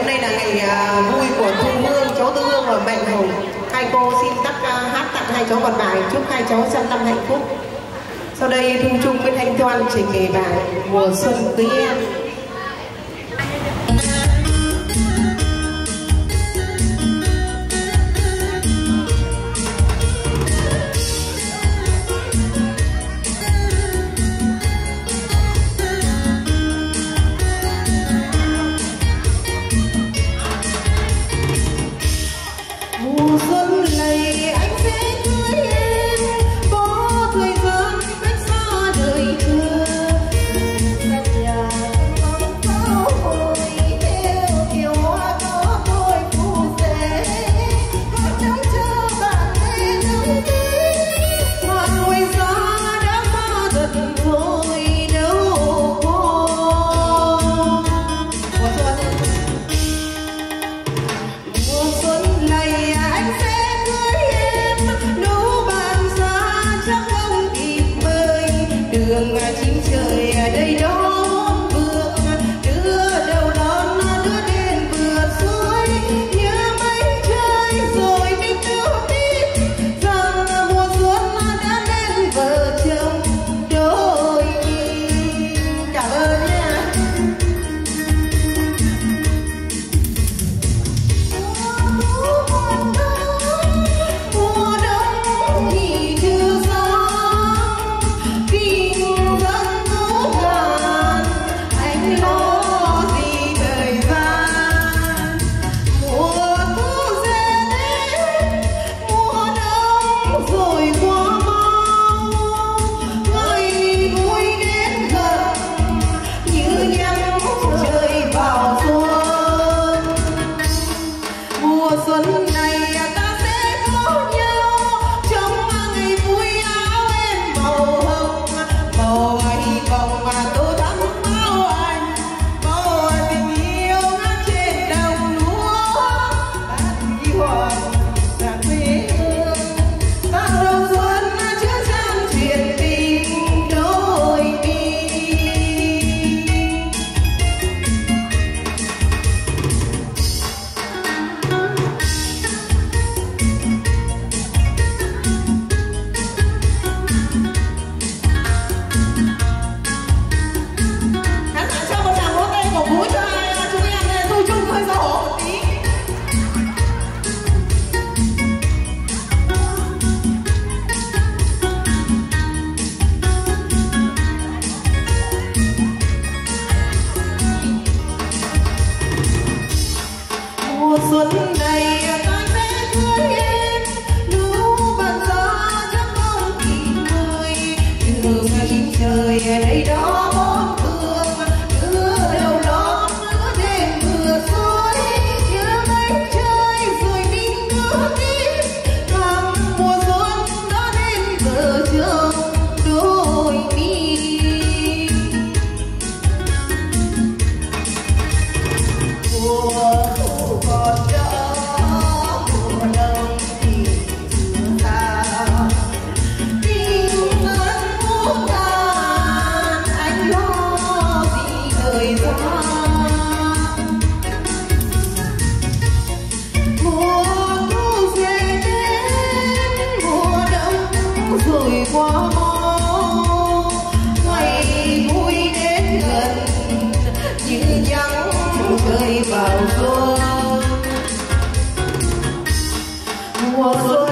nay là ngày vui của Thu Hương, cháu Tư Hương và Mạnh Hồng. Hai cô xin hát tặng hai cháu một bài chúc hai cháu trăm năm hạnh phúc. Sau đây Thu Trung với Thanh Thoan trình bày bài Mùa Xuân Cưới Em. Mùa xuân này anh sẽ cưới em, có thời gian cách xa đời chưa. Căn nhà con pháo hồi theo kiều hoa có tôi phù rể, có trông chờ bạn để nắng tươi, mà ngoài xa đã xa dần rồi đâu còn. Mùa xuân này anh sẽ cưới em, nấu bàn ra chắc không kịp bơi, đường chim trời đây đó vượng, đưa đầu đón đưa đến vượt suối, nhớ mấy trời rồi mình đưa biết rằng mùa xuân đã đến vợ chồng đôi. Cảm ơn nha. Mùa đông thì chưa sáng, kinh dân ngủ ngàn, anh lo gì thời gian. Mùa thu sẽ đến, mùa đông rồi qua mau, ngày vui đến gần như nhắm trời vào xuân. Mùa xuân này ta sẽ có nhau trong ngày vui, áo em màu hồng, màu hy vọng và tô thắm bao anh, màu tình yêu ngát trên đồng lúa, bát ghi hoàng dạng quê hương, tặng đầu xuân chứa chan chuyện tình đôi bên. Khán giả cho một tràng vỗ tay cổ vũ cho hai chú em Thu Trung hơi xấu hổ một tí. Mùa xuân này ta sẽ cưới em, nấu bàn ra chắc không kịp bơi, đường chim trời đây đó bốn phương, đưa đầu đón đưa đến vượt suối, nhớ mấy trời rồi mình đưa tiếp rằng mùa xuân đã đến vợ chồng đôi mình. Mùa thu còn đó, mùa đông thì chưa xa, tình vẫn muôn ngàn, anh lo gì thời gian. Mùa thu sẽ đến, mùa đông rồi qua mau, ngày vui đến gần như nhắm trời vào xuân. Mùa xuân